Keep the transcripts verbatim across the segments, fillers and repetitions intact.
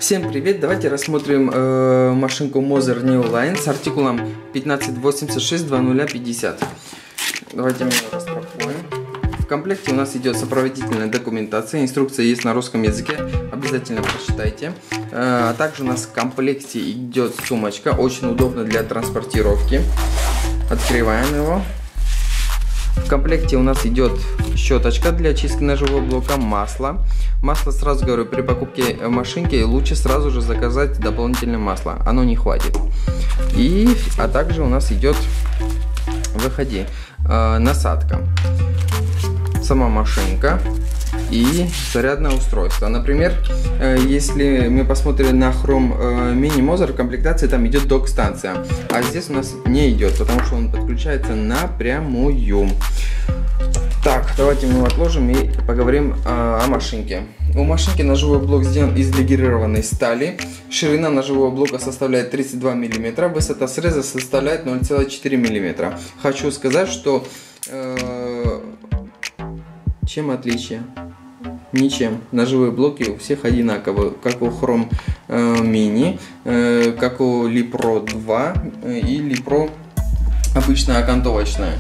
Всем привет! Давайте рассмотрим э, машинку Moser Neoline с артикулом пятнадцать восемьдесят шесть двадцать ноль пятьдесят. Давайте мы ее распакуем. В комплекте у нас идет сопроводительная документация, инструкция есть на русском языке, обязательно прочитайте. Э, а также у нас в комплекте идет сумочка, очень удобно для транспортировки. Открываем его. В комплекте у нас идет щеточка для очистки ножевого блока, масло. Масло, сразу говорю, при покупке машинки лучше сразу же заказать дополнительное масло, оно не хватит. И, а также у нас идет, выходи, э, насадка, сама машинка и зарядное устройство. Например, э, если мы посмотрим на Chrome э, Mini Moser, в комплектации там идет док-станция, а здесь у нас не идет, потому что он подключается напрямую. Так, давайте мы его отложим и поговорим э, о машинке. У машинки ножевой блок сделан из легированной стали. Ширина ножевого блока составляет тридцать два миллиметра, высота среза составляет ноль целых четыре миллиметра. Хочу сказать, что э, чем отличие? Ничем. Ножевые блоки у всех одинаковые, как у Chrome э, Mini, э, как у Lipro два э, и Lipro обычная окантовочная.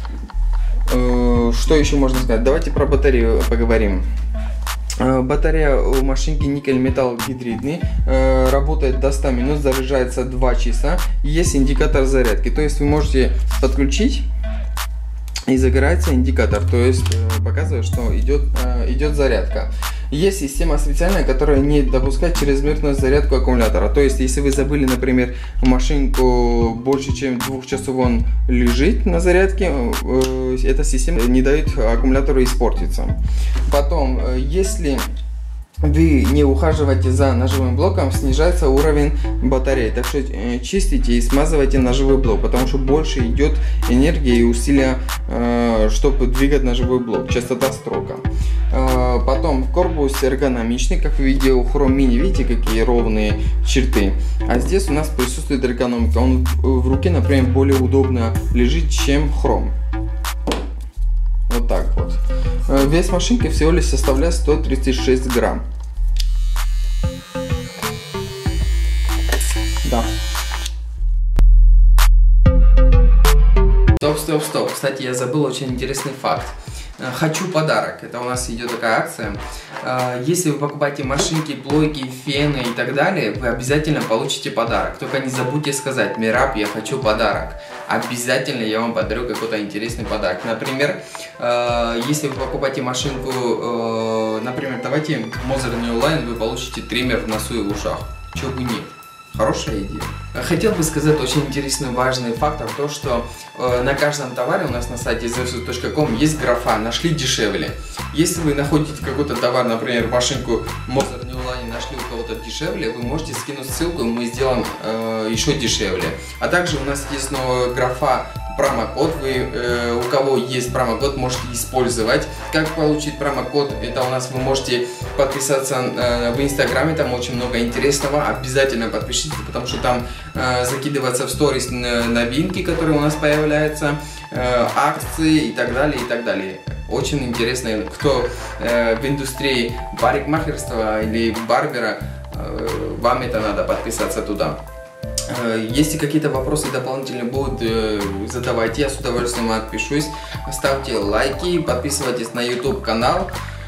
Что еще можно сказать? Давайте про батарею поговорим. Батарея у машинки никель-металл гидридный, работает до ста минут, заряжается два часа. Есть индикатор зарядки, то есть вы можете подключить и загорается индикатор, то есть показывает, что идет, идет зарядка. Есть система специальная, которая не допускает чрезмерную зарядку аккумулятора. То есть, если вы забыли, например, машинку больше, чем двух часов он лежит на зарядке, эта система не дает аккумулятору испортиться. Потом, если вы не ухаживаете за ножевым блоком, снижается уровень батареи. Так что чистите и смазывайте ножевой блок, потому что больше идет энергии и усилия, чтобы двигать ножевой блок, частота строка. Потом корпус эргономичный, как в видео у Chrome Mini, видите, какие ровные черты. А здесь у нас присутствует эргономика. Он в руке, например, более удобно лежит, чем Chrome. Вот так вот. Вес машинки всего лишь составляет сто тридцать шесть грамм. Да. Стоп, стоп, стоп. Кстати, я забыл очень интересный факт. Хочу подарок. Это у нас идет такая акция. Если вы покупаете машинки, плойки, фены и так далее, вы обязательно получите подарок. Только не забудьте сказать: Мераб, я хочу подарок. Обязательно я вам подарю какой-то интересный подарок. Например, если вы покупаете машинку, например, давайте Moser Neoline, вы получите триммер в носу и в ушах. Чего бы нет. Хорошая идея. Хотел бы сказать очень интересный, важный фактор, то что э, на каждом товаре у нас на сайте зевсус точка ком есть графа «Нашли дешевле». Если вы находите какой-то товар, например, машинку Moser Neoline, нашли у кого-то дешевле, вы можете скинуть ссылку, и мы сделаем э, еще дешевле. А также у нас есть новая графа промокод, вы, э, у кого есть промокод, можете использовать. Как получить промокод? Это у нас вы можете подписаться э, в инстаграме, там очень много интересного, обязательно подпишитесь, потому что там э, закидываются в сторис новинки, которые у нас появляются, э, акции и так далее, и так далее. Очень интересно, кто э, в индустрии парикмахерства или барбера, э, вам это надо подписаться туда. Если какие-то вопросы дополнительные будут, задавайте, я с удовольствием отпишусь. Ставьте лайки, подписывайтесь на YouTube канал.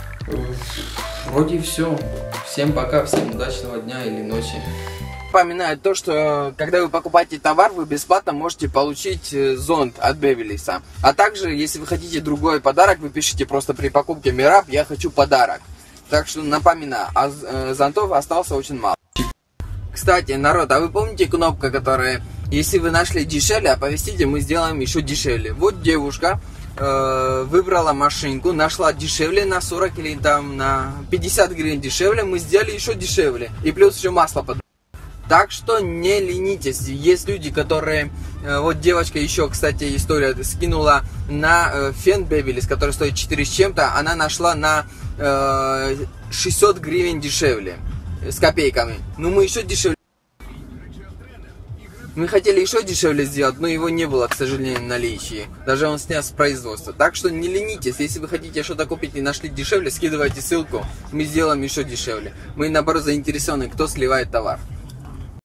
Вроде все. Всем пока, всем удачного дня или ночи. Напоминаю то, что когда вы покупаете товар, вы бесплатно можете получить зонт от Beverly's. А также, если вы хотите другой подарок, вы пишите просто при покупке Мераб, я хочу подарок. Так что напоминаю, а зонтов осталось очень мало. Кстати, народ, а вы помните кнопка, которая, если вы нашли дешевле, оповестите, мы сделаем еще дешевле. Вот девушка э, выбрала машинку, нашла дешевле на сорок или там на пятьдесят гривен дешевле, мы сделали еще дешевле. И плюс еще масло под. Так что не ленитесь. Есть люди, которые... Э, вот девочка еще, кстати, история скинула на э, фен Beverly's, который стоит четыре с чем-то, она нашла на э, шестьсот гривен дешевле. С копейками. Ну мы еще дешевле. Мы хотели еще дешевле сделать, но его не было, к сожалению, в наличии. Даже он снят с производства. Так что не ленитесь, если вы хотите что-то купить и нашли дешевле, скидывайте ссылку, мы сделаем еще дешевле. Мы наоборот заинтересованы, кто сливает товар.